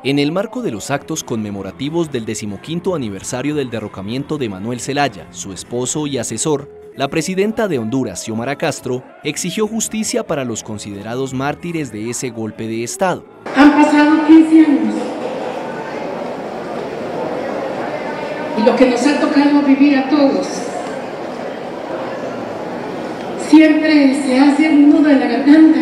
En el marco de los actos conmemorativos del 15º aniversario del derrocamiento de Manuel Zelaya, su esposo y asesor, la presidenta de Honduras, Xiomara Castro, exigió justicia para los considerados mártires de ese golpe de Estado. Han pasado 15 años y lo que nos ha tocado vivir a todos siempre se hace un nudo en la garganta,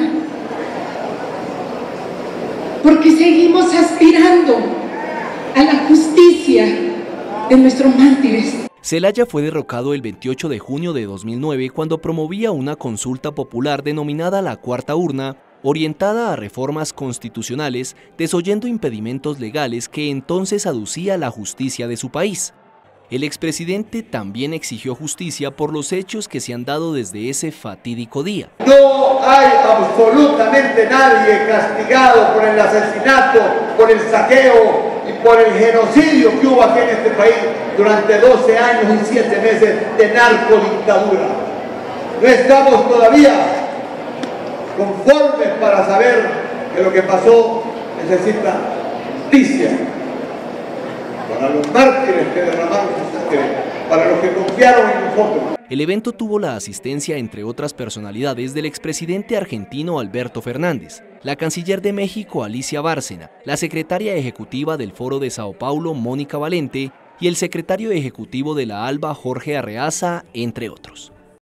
porque seguimos aspirando a la justicia de nuestros mártires. Zelaya fue derrocado el 28 de junio de 2009 cuando promovía una consulta popular denominada la Cuarta Urna, orientada a reformas constitucionales, desoyendo impedimentos legales que entonces aducía la justicia de su país. El expresidente también exigió justicia por los hechos que se han dado desde ese fatídico día. No hay absolutamente nadie castigado por el asesinato, por el saqueo y por el genocidio que hubo aquí en este país durante 12 años y 7 meses de narcodictadura. No estamos todavía conformes para saber que lo que pasó necesita justicia para los mártires que derramaron su sangre, para los que confiaron en nosotros. El evento tuvo la asistencia, entre otras personalidades, del expresidente argentino Alberto Fernández, la canciller de México Alicia Bárcena, la secretaria ejecutiva del Foro de Sao Paulo Mónica Valente y el secretario ejecutivo de la ALBA Jorge Arreaza, entre otros.